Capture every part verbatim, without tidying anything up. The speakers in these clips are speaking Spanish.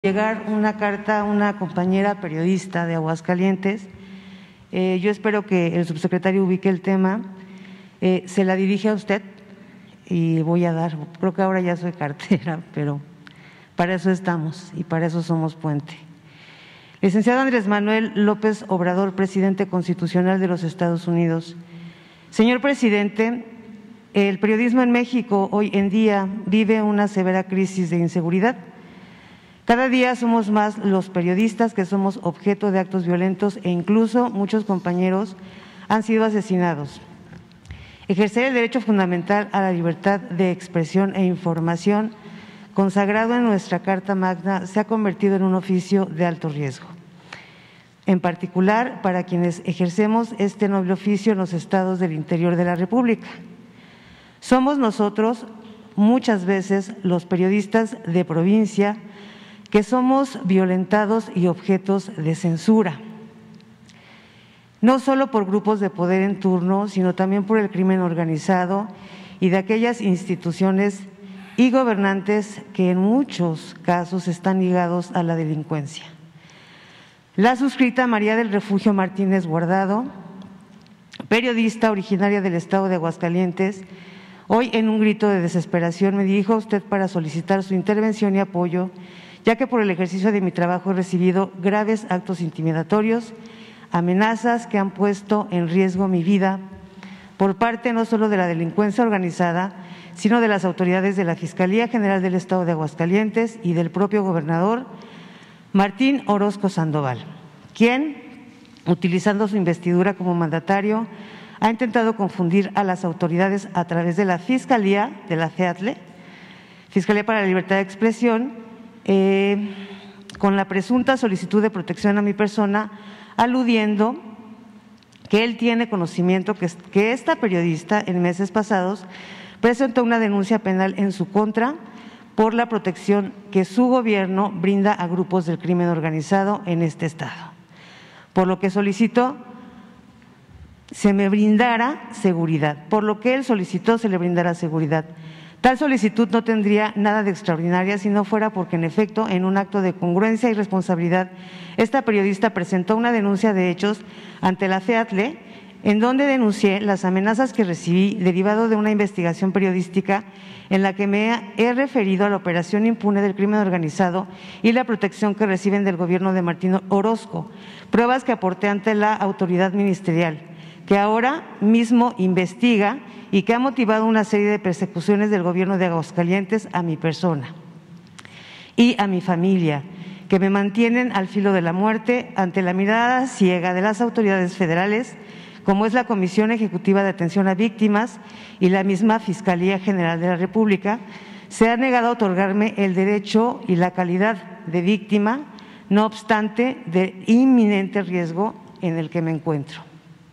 llegar una carta a una compañera periodista de Aguascalientes. Eh, yo espero que el subsecretario ubique el tema. Eh, se la dirige a usted y voy a dar, creo que ahora ya soy cartera, pero para eso estamos y para eso somos puente. Licenciado Andrés Manuel López Obrador, presidente constitucional de los Estados Unidos. Señor presidente, el periodismo en México hoy en día vive una severa crisis de inseguridad. Cada día somos más los periodistas que somos objeto de actos violentos e incluso muchos compañeros han sido asesinados. Ejercer el derecho fundamental a la libertad de expresión e información, consagrado en nuestra Carta Magna, se ha convertido en un oficio de alto riesgo, en particular para quienes ejercemos este noble oficio en los estados del interior de la República. Somos nosotros, muchas veces, los periodistas de provincia, que somos violentados y objetos de censura, no solo por grupos de poder en turno, sino también por el crimen organizado y de aquellas instituciones y gobernantes que en muchos casos están ligados a la delincuencia. La suscrita María del Refugio Martínez Guardado, periodista originaria del estado de Aguascalientes, hoy en un grito de desesperación me dirijo a usted para solicitar su intervención y apoyo, ya que por el ejercicio de mi trabajo he recibido graves actos intimidatorios, amenazas que han puesto en riesgo mi vida por parte no solo de la delincuencia organizada, sino de las autoridades de la Fiscalía General del Estado de Aguascalientes y del propio gobernador Martín Orozco Sandoval, quien, utilizando su investidura como mandatario, ha intentado confundir a las autoridades a través de la Fiscalía, de la FEATLE, Fiscalía para la Libertad de Expresión, eh, con la presunta solicitud de protección a mi persona, aludiendo que él tiene conocimiento que, que esta periodista en meses pasados presentó una denuncia penal en su contra por la protección que su gobierno brinda a grupos del crimen organizado en este estado, por lo que solicitó se me brindara seguridad, por lo que él solicitó se le brindara seguridad. Tal solicitud no tendría nada de extraordinaria si no fuera porque, en efecto, en un acto de congruencia y responsabilidad, esta periodista presentó una denuncia de hechos ante la FEATLE, en donde denuncié las amenazas que recibí derivado de una investigación periodística en la que me he referido a la operación impune del crimen organizado y la protección que reciben del gobierno de Martín Orozco, pruebas que aporté ante la autoridad ministerial, que ahora mismo investiga y que ha motivado una serie de persecuciones del gobierno de Aguascalientes a mi persona y a mi familia, que me mantienen al filo de la muerte ante la mirada ciega de las autoridades federales, como es la Comisión Ejecutiva de Atención a Víctimas y la misma Fiscalía General de la República. Se ha negado a otorgarme el derecho y la calidad de víctima, no obstante del inminente riesgo en el que me encuentro.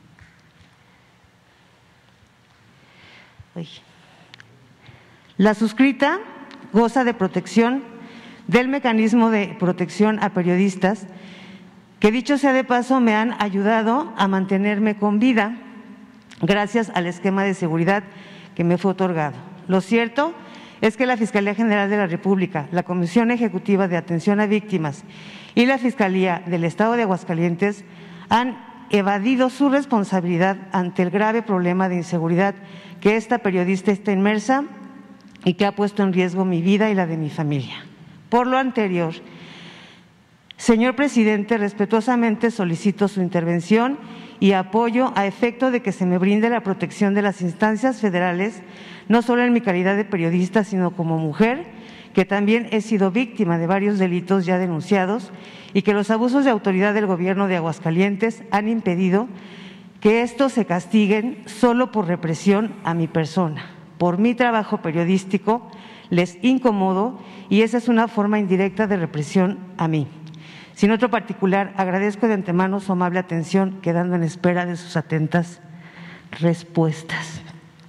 La suscrita goza de protección del mecanismo de protección a periodistas que, dicho sea de paso, me han ayudado a mantenerme con vida gracias al esquema de seguridad que me fue otorgado. Lo cierto es que la Fiscalía General de la República, la Comisión Ejecutiva de Atención a Víctimas y la Fiscalía del Estado de Aguascalientes han evadido su responsabilidad ante el grave problema de inseguridad que esta periodista está inmersa y que ha puesto en riesgo mi vida y la de mi familia. Por lo anterior, señor presidente, respetuosamente solicito su intervención y apoyo a efecto de que se me brinde la protección de las instancias federales, no solo en mi calidad de periodista, sino como mujer, que también he sido víctima de varios delitos ya denunciados y que los abusos de autoridad del gobierno de Aguascalientes han impedido que estos se castiguen solo por represión a mi persona. Por mi trabajo periodístico les incomodo y esa es una forma indirecta de represión a mí. Sin otro particular, agradezco de antemano su amable atención, quedando en espera de sus atentas respuestas.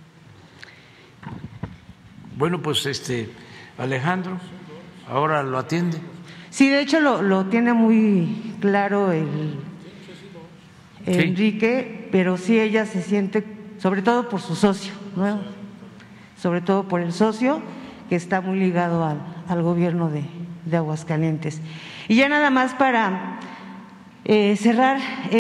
Bueno, pues este Alejandro ahora lo atiende. Sí, de hecho lo, lo tiene muy claro el Sí. Enrique, pero sí ella se siente, sobre todo por su socio, ¿no? Sobre todo por el socio que está muy ligado al, al gobierno de, de Aguascalientes. Y ya nada más para eh, cerrar.